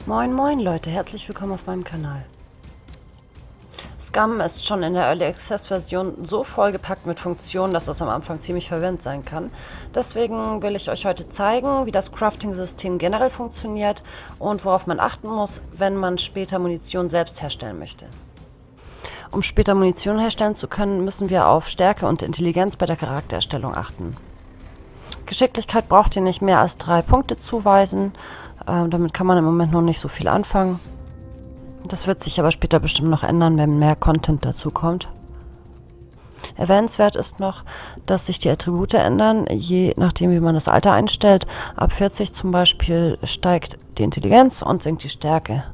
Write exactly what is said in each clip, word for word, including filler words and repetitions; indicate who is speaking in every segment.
Speaker 1: Moin moin Leute, herzlich willkommen auf meinem Kanal. Scum ist schon in der Early Access Version so vollgepackt mit Funktionen, dass das am Anfang ziemlich verwirrend sein kann. Deswegen will ich euch heute zeigen, wie das Crafting-System generell funktioniert und worauf man achten muss, wenn man später Munition selbst herstellen möchte. Um später Munition herstellen zu können, müssen wir auf Stärke und Intelligenz bei der Charaktererstellung achten. Geschicklichkeit braucht ihr nicht mehr als drei Punkte zuweisen. Äh, damit kann man im Moment noch nicht so viel anfangen. Das wird sich aber später bestimmt noch ändern, wenn mehr Content dazu kommt. Erwähnenswert ist noch, dass sich die Attribute ändern, je nachdem wie man das Alter einstellt. Ab vierzig zum Beispiel steigt die Intelligenz und sinkt die Stärke.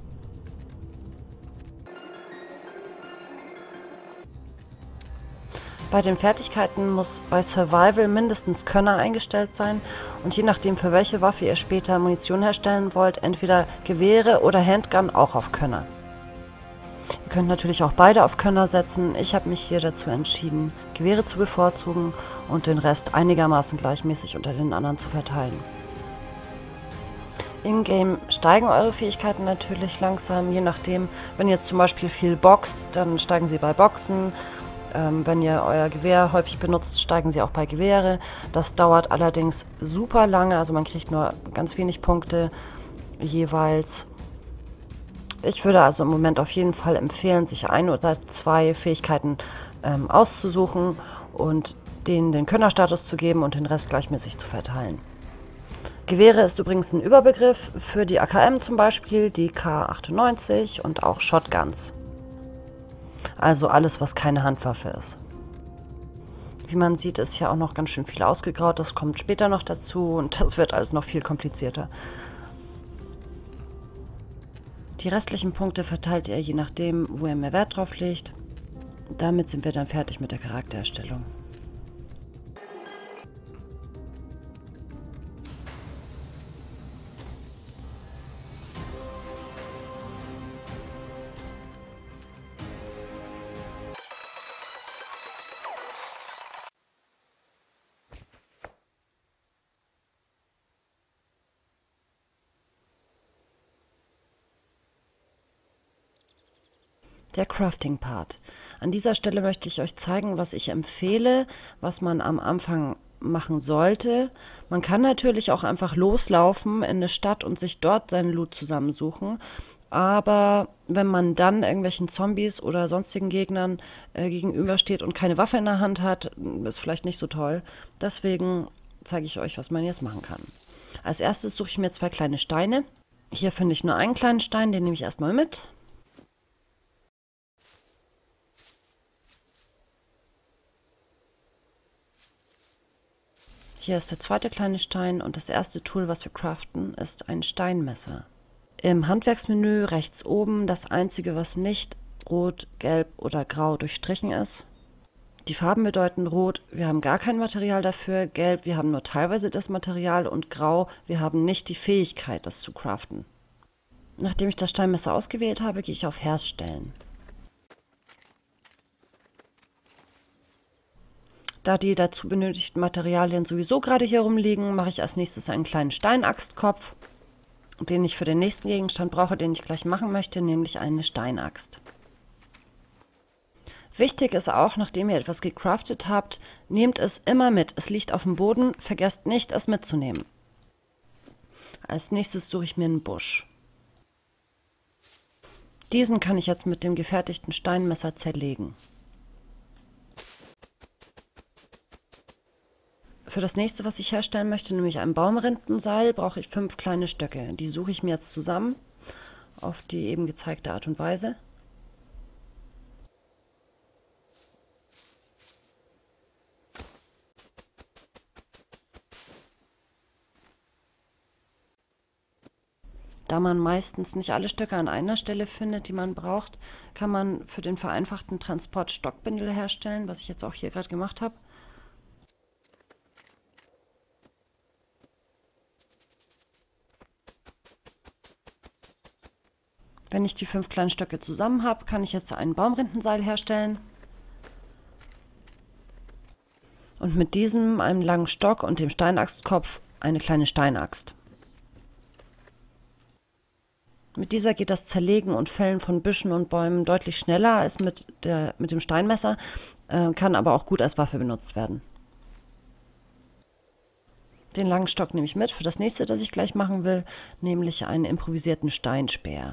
Speaker 1: Bei den Fertigkeiten muss bei Survival mindestens Könner eingestellt sein und je nachdem für welche Waffe ihr später Munition herstellen wollt, entweder Gewehre oder Handgun auch auf Könner. Ihr könnt natürlich auch beide auf Könner setzen. Ich habe mich hier dazu entschieden, Gewehre zu bevorzugen und den Rest einigermaßen gleichmäßig unter den anderen zu verteilen. In-game steigen eure Fähigkeiten natürlich langsam, je nachdem, wenn ihr zum Beispiel viel boxt, dann steigen sie bei Boxen. Ähm, wenn ihr euer Gewehr häufig benutzt, steigen sie auch bei Gewehre. Das dauert allerdings super lange, also man kriegt nur ganz wenig Punkte jeweils. Ich würde also im Moment auf jeden Fall empfehlen, sich ein oder zwei Fähigkeiten ähm, auszusuchen und denen den Könnerstatus zu geben und den Rest gleichmäßig zu verteilen. Gewehre ist übrigens ein Überbegriff für die A K M zum Beispiel, die K achtundneunzig und auch Shotguns. Also alles, was keine Handwaffe ist. Wie man sieht, ist hier auch noch ganz schön viel ausgegraut. Das kommt später noch dazu und das wird alles noch viel komplizierter. Die restlichen Punkte verteilt ihr je nachdem, wo ihr mehr Wert drauf legt. Damit sind wir dann fertig mit der Charaktererstellung. Der Crafting-Part. An dieser Stelle möchte ich euch zeigen, was ich empfehle, was man am Anfang machen sollte. Man kann natürlich auch einfach loslaufen in eine Stadt und sich dort seinen Loot zusammensuchen. Aber wenn man dann irgendwelchen Zombies oder sonstigen Gegnern äh, gegenübersteht und keine Waffe in der Hand hat, ist vielleicht nicht so toll. Deswegen zeige ich euch, was man jetzt machen kann. Als erstes suche ich mir zwei kleine Steine. Hier finde ich nur einen kleinen Stein, den nehme ich erstmal mit. Hier ist der zweite kleine Stein und das erste Tool, was wir craften, ist ein Steinmesser. Im Handwerksmenü rechts oben das einzige, was nicht rot, gelb oder grau durchstrichen ist. Die Farben bedeuten rot, wir haben gar kein Material dafür, gelb, wir haben nur teilweise das Material und grau, wir haben nicht die Fähigkeit, das zu craften. Nachdem ich das Steinmesser ausgewählt habe, gehe ich auf Herstellen. Da die dazu benötigten Materialien sowieso gerade hier rumliegen, mache ich als nächstes einen kleinen Steinaxtkopf, den ich für den nächsten Gegenstand brauche, den ich gleich machen möchte, nämlich eine Steinaxt. Wichtig ist auch, nachdem ihr etwas gecraftet habt, nehmt es immer mit. Es liegt auf dem Boden, vergesst nicht, es mitzunehmen. Als nächstes suche ich mir einen Busch. Diesen kann ich jetzt mit dem gefertigten Steinmesser zerlegen. Für das nächste, was ich herstellen möchte, nämlich ein Baumrindenseil, brauche ich fünf kleine Stöcke. Die suche ich mir jetzt zusammen auf die eben gezeigte Art und Weise. Da man meistens nicht alle Stöcke an einer Stelle findet, die man braucht, kann man für den vereinfachten Transport Stockbündel herstellen, was ich jetzt auch hier gerade gemacht habe. Wenn ich die fünf kleinen Stöcke zusammen habe, kann ich jetzt ein Baumrindenseil herstellen. Und mit diesem, einem langen Stock und dem Steinaxtkopf eine kleine Steinaxt. Mit dieser geht das Zerlegen und Fällen von Büschen und Bäumen deutlich schneller als mit, der, mit dem Steinmesser, äh, kann aber auch gut als Waffe benutzt werden. Den langen Stock nehme ich mit für das nächste, das ich gleich machen will, nämlich einen improvisierten Steinspeer.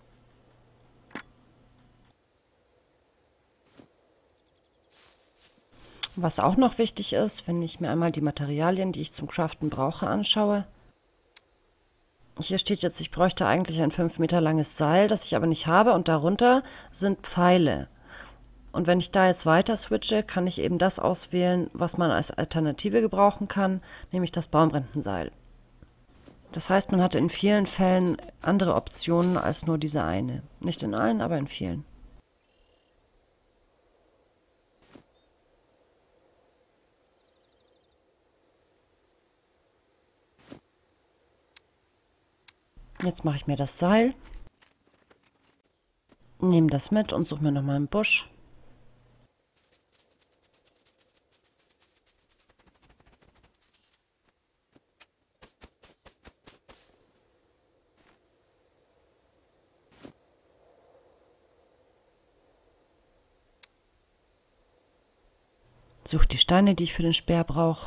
Speaker 1: Was auch noch wichtig ist, wenn ich mir einmal die Materialien, die ich zum Craften brauche, anschaue. Hier steht jetzt, ich bräuchte eigentlich ein fünf Meter langes Seil, das ich aber nicht habe, und darunter sind Pfeile. Und wenn ich da jetzt weiter switche, kann ich eben das auswählen, was man als Alternative gebrauchen kann, nämlich das Baumrindenseil. Das heißt, man hatte in vielen Fällen andere Optionen als nur diese eine. Nicht in allen, aber in vielen. Jetzt mache ich mir das Seil, nehme das mit und suche mir nochmal einen Busch. Suche die Steine, die ich für den Speer brauche.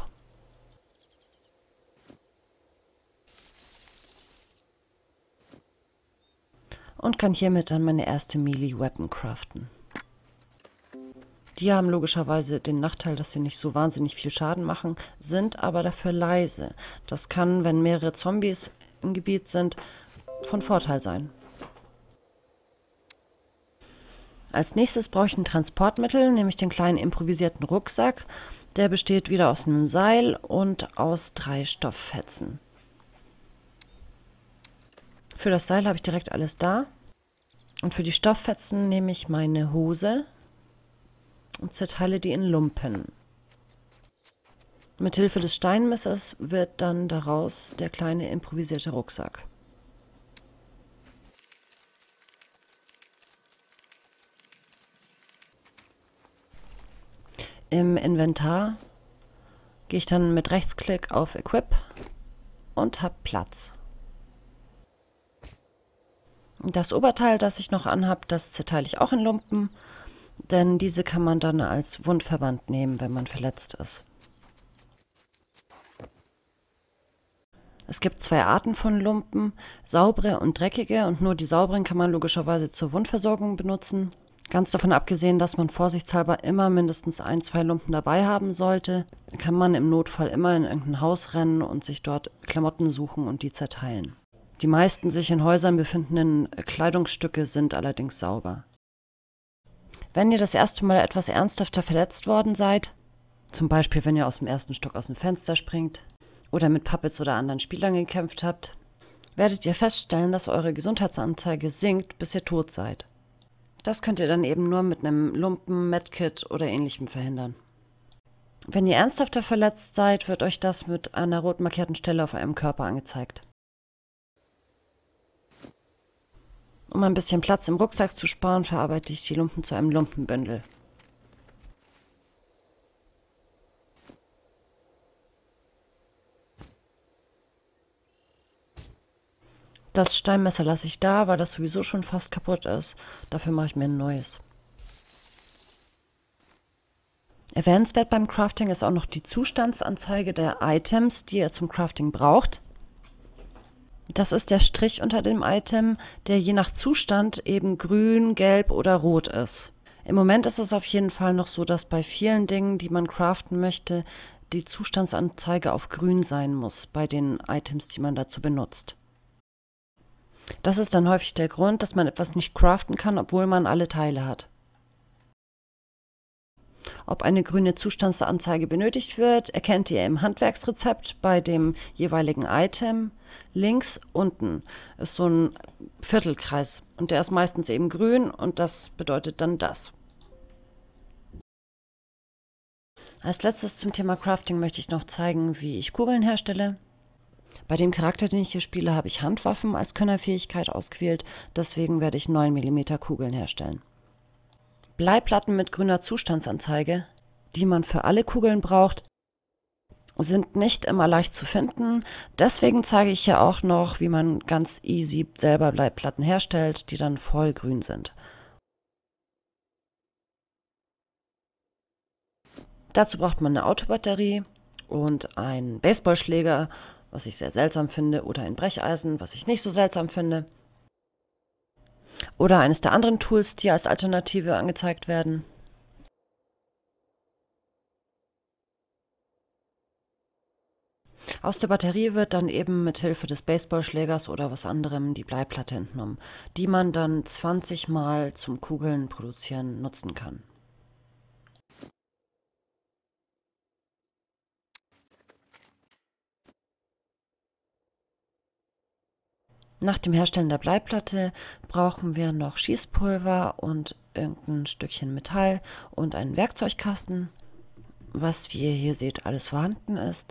Speaker 1: Und kann hiermit dann meine erste Melee Weapon craften. Die haben logischerweise den Nachteil, dass sie nicht so wahnsinnig viel Schaden machen, sind aber dafür leise. Das kann, wenn mehrere Zombies im Gebiet sind, von Vorteil sein. Als nächstes brauche ich ein Transportmittel, nämlich den kleinen improvisierten Rucksack. Der besteht wieder aus einem Seil und aus drei Stofffetzen. Für das Seil habe ich direkt alles da. Und für die Stofffetzen nehme ich meine Hose und zerteile die in Lumpen. Mit Hilfe des Steinmessers wird dann daraus der kleine improvisierte Rucksack. Im Inventar gehe ich dann mit Rechtsklick auf Equip und habe Platz. Das Oberteil, das ich noch anhabe, das zerteile ich auch in Lumpen, denn diese kann man dann als Wundverband nehmen, wenn man verletzt ist. Es gibt zwei Arten von Lumpen, saubere und dreckige, und nur die sauberen kann man logischerweise zur Wundversorgung benutzen. Ganz davon abgesehen, dass man vorsichtshalber immer mindestens ein, zwei Lumpen dabei haben sollte, kann man im Notfall immer in irgendein Haus rennen und sich dort Klamotten suchen und die zerteilen. Die meisten sich in Häusern befindenden Kleidungsstücke sind allerdings sauber. Wenn ihr das erste Mal etwas ernsthafter verletzt worden seid, zum Beispiel wenn ihr aus dem ersten Stock aus dem Fenster springt oder mit Puppets oder anderen Spielern gekämpft habt, werdet ihr feststellen, dass eure Gesundheitsanzeige sinkt, bis ihr tot seid. Das könnt ihr dann eben nur mit einem Lumpen, Medkit oder ähnlichem verhindern. Wenn ihr ernsthafter verletzt seid, wird euch das mit einer rot markierten Stelle auf eurem Körper angezeigt. Um ein bisschen Platz im Rucksack zu sparen, verarbeite ich die Lumpen zu einem Lumpenbündel. Das Steinmesser lasse ich da, weil das sowieso schon fast kaputt ist. Dafür mache ich mir ein neues. Erwähnenswert beim Crafting ist auch noch die Zustandsanzeige der Items, die ihr zum Crafting braucht. Das ist der Strich unter dem Item, der je nach Zustand eben grün, gelb oder rot ist. Im Moment ist es auf jeden Fall noch so, dass bei vielen Dingen, die man craften möchte, die Zustandsanzeige auf grün sein muss, bei den Items, die man dazu benutzt. Das ist dann häufig der Grund, dass man etwas nicht craften kann, obwohl man alle Teile hat. Ob eine grüne Zustandsanzeige benötigt wird, erkennt ihr im Handwerksrezept bei dem jeweiligen Item. Links unten ist so ein Viertelkreis und der ist meistens eben grün und das bedeutet dann das. Als letztes zum Thema Crafting möchte ich noch zeigen, wie ich Kugeln herstelle. Bei dem Charakter, den ich hier spiele, habe ich Handwaffen als Könnerfähigkeit ausgewählt, deswegen werde ich neun Millimeter Kugeln herstellen. Bleiplatten mit grüner Zustandsanzeige, die man für alle Kugeln braucht, sind nicht immer leicht zu finden. Deswegen zeige ich hier auch noch, wie man ganz easy selber Bleibplatten herstellt, die dann voll grün sind. Dazu braucht man eine Autobatterie und einen Baseballschläger, was ich sehr seltsam finde, oder ein Brecheisen, was ich nicht so seltsam finde. Oder eines der anderen Tools, die als Alternative angezeigt werden. Aus der Batterie wird dann eben mit Hilfe des Baseballschlägers oder was anderem die Bleiplatte entnommen, die man dann zwanzig Mal zum Kugeln produzieren nutzen kann. Nach dem Herstellen der Bleiplatte brauchen wir noch Schießpulver und irgendein Stückchen Metall und einen Werkzeugkasten, was, wie ihr hier seht, alles vorhanden ist.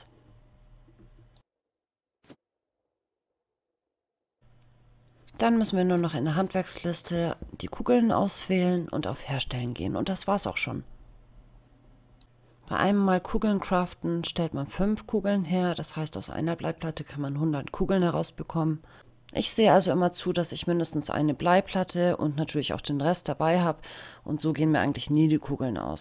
Speaker 1: Dann müssen wir nur noch in der Handwerksliste die Kugeln auswählen und auf Herstellen gehen. Und das war's auch schon. Bei einem Mal Kugeln craften stellt man fünf Kugeln her. Das heißt, aus einer Bleiplatte kann man hundert Kugeln herausbekommen. Ich sehe also immer zu, dass ich mindestens eine Bleiplatte und natürlich auch den Rest dabei habe. Und so gehen mir eigentlich nie die Kugeln aus.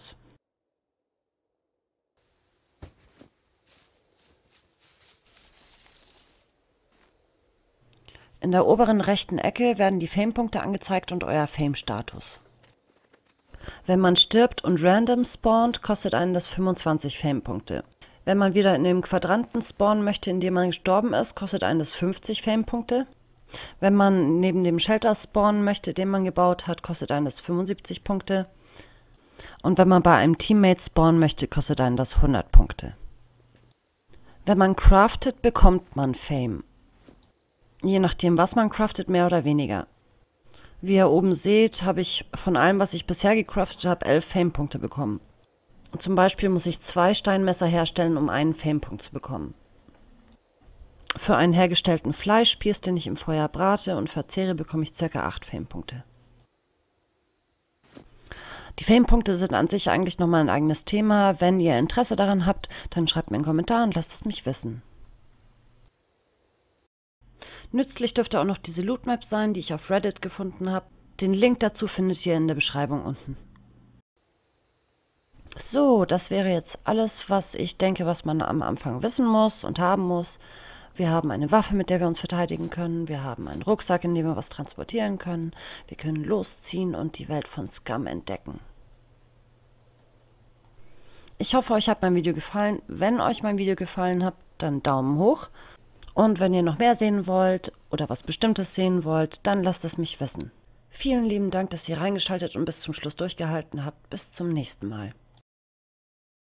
Speaker 1: In der oberen rechten Ecke werden die Fame-Punkte angezeigt und euer Fame-Status. Wenn man stirbt und random spawnt, kostet einen das fünfundzwanzig Fame-Punkte. Wenn man wieder in dem Quadranten spawnen möchte, in dem man gestorben ist, kostet einen das fünfzig Fame-Punkte. Wenn man neben dem Shelter spawnen möchte, den man gebaut hat, kostet einen das fünfundsiebzig Punkte. Und wenn man bei einem Teammate spawnen möchte, kostet einen das hundert Punkte. Wenn man craftet, bekommt man Fame. Je nachdem, was man craftet, mehr oder weniger. Wie ihr oben seht, habe ich von allem, was ich bisher gecraftet habe, elf Fame-Punkte bekommen. Und zum Beispiel muss ich zwei Steinmesser herstellen, um einen Fame-Punkt zu bekommen. Für einen hergestellten Fleischspieß, den ich im Feuer brate und verzehre, bekomme ich ca. acht Fame-Punkte. Die Fame-Punkte sind an sich eigentlich nochmal ein eigenes Thema. Wenn ihr Interesse daran habt, dann schreibt mir einen Kommentar und lasst es mich wissen. Nützlich dürfte auch noch diese Lootmap sein, die ich auf Reddit gefunden habe. Den Link dazu findet ihr in der Beschreibung unten. So, das wäre jetzt alles, was ich denke, was man am Anfang wissen muss und haben muss. Wir haben eine Waffe, mit der wir uns verteidigen können. Wir haben einen Rucksack, in dem wir was transportieren können. Wir können losziehen und die Welt von Scum entdecken. Ich hoffe, euch hat mein Video gefallen. Wenn euch mein Video gefallen hat, dann Daumen hoch. Und wenn ihr noch mehr sehen wollt oder was Bestimmtes sehen wollt, dann lasst es mich wissen. Vielen lieben Dank, dass ihr reingeschaltet und bis zum Schluss durchgehalten habt. Bis zum nächsten Mal.